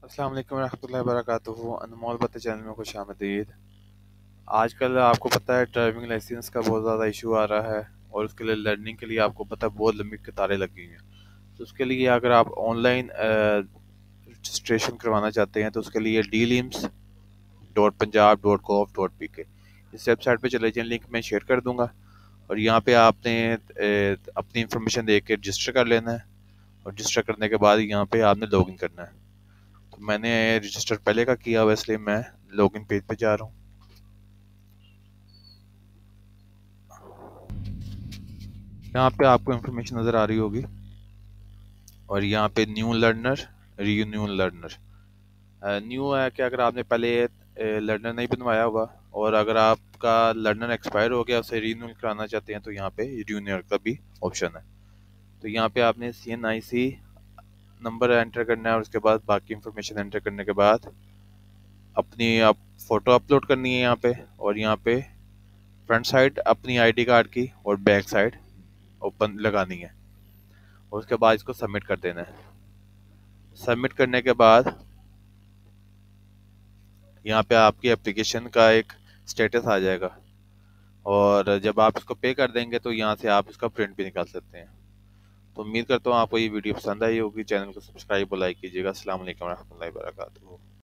अस्सलाम वालेकुम रहमतुल्लाहि व बरकातुहू। अनमोल बातें चैनल में खुश आमदीद। आजकल आपको पता है ड्राइविंग लाइसेंस का बहुत ज़्यादा इशू आ रहा है और उसके लिए लर्निंग के लिए आपको पता है बहुत लंबी कतारें लगी हुई हैं। तो उसके लिए अगर आप ऑनलाइन रजिस्ट्रेशन करवाना चाहते हैं तो उसके लिए dlims.punjab.gov.pk इस वेबसाइट पे चले जाएं। लिंक मैं शेयर कर दूंगा और यहाँ पे आपने अपनी इंफॉर्मेशन दे के रजिस्टर कर लेना है और रजिस्टर करने के बाद यहाँ पे आपने लॉगिन करना है। तो मैंने रजिस्टर पहले का किया हुआ इसलिए मैं लॉगिन पेज पे जा रहा हूँ। यहाँ पे आपको इन्फॉर्मेशन नज़र आ रही होगी और यहाँ पे new learner new learner new है कि अगर आपने पहले लर्नर नहीं बनवाया हुआ और अगर आपका लर्नर एक्सपायर हो गया उसे रीन्यूअल कराना चाहते हैं तो यहाँ पे रीन्यूअल का भी ऑप्शन है। तो यहाँ पे आपने CNIC नंबर एंटर करना है और उसके बाद बाकी इंफॉर्मेशन एंटर करने के बाद अपनी आप फ़ोटो अपलोड करनी है यहाँ पे और यहाँ पे फ्रंट साइड अपनी ID कार्ड की और बैक साइड ओपन लगानी है और उसके बाद इसको सबमिट कर देना है। सबमिट करने के बाद यहाँ पे आपकी एप्लीकेशन का एक स्टेटस आ जाएगा और जब आप इसको पे कर देंगे तो यहाँ से आप इसका प्रिंट भी निकाल सकते हैं। तो उम्मीद करता हूँ आपको ये वीडियो पसंद आई होगी। चैनल को सब्सक्राइब और लाइक कीजिएगा। अस्सलाम वालेकुम रहमतुल्लाहि व बरकातुहू।